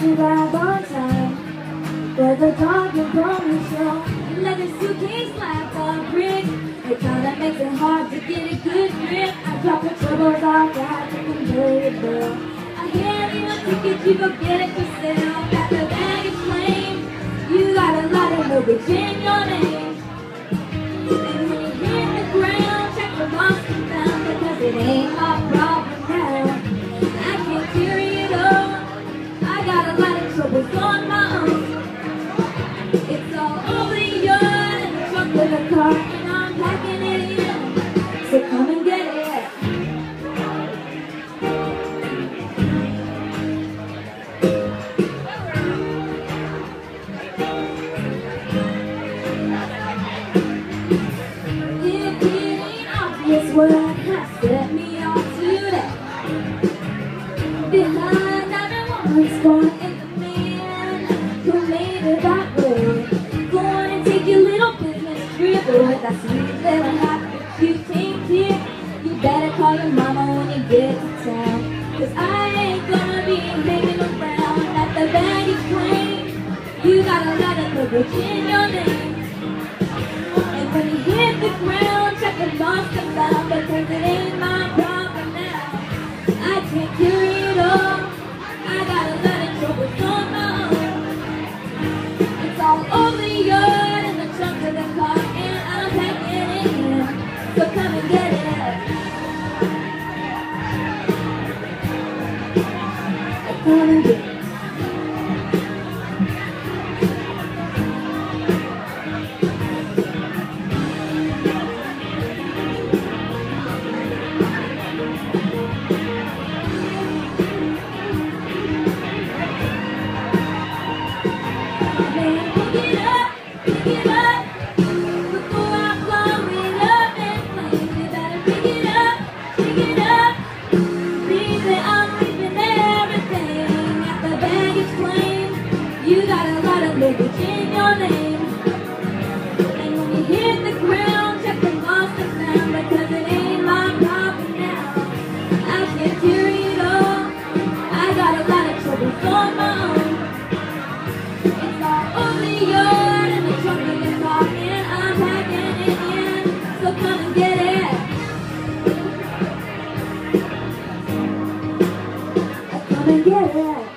arrive on time for the dog and pony show. Leather suitcase like a brick. It kinda makes it hard to get a good grip. I drop the troubles off, I have to enjoy it though. I hand you a ticket, you go get it yourself. Got the baggage claim, you got a lot of luggage in your name. And when you hit the ground, check the lost and found, because it ain't my problem now. I can't carry it all, I got a lot of troubles on my own. It's all over the yard in the trunk of the car, and I'm packing it in, so come and get it. If it ain't obvious what has set me off today, behind everyone's going in the man who made it that way. Go on and take your little business trip with that sweet little hat you take here. You better call your mama when you get to town, 'cause I ain't gonna be hanging around at the baggage claim. You got a lot of luggage in your name. And when you hit the ground, check the lost and found, because it ain't my problem now. I can't carry it all, I got a lot of troubles on my own. It's all over the yard in the trunk of the car, and I'm packing it in, so come and get it. Come and get it. You got a lot of luggage in your name. And when you hit the ground, check the lost and found, because it ain't my problem now. I can't carry it all, I got a lot of troubles on my own. It's all over the yard in the trunk of the car, and I'm packing it in, so come and get it. Come and get it.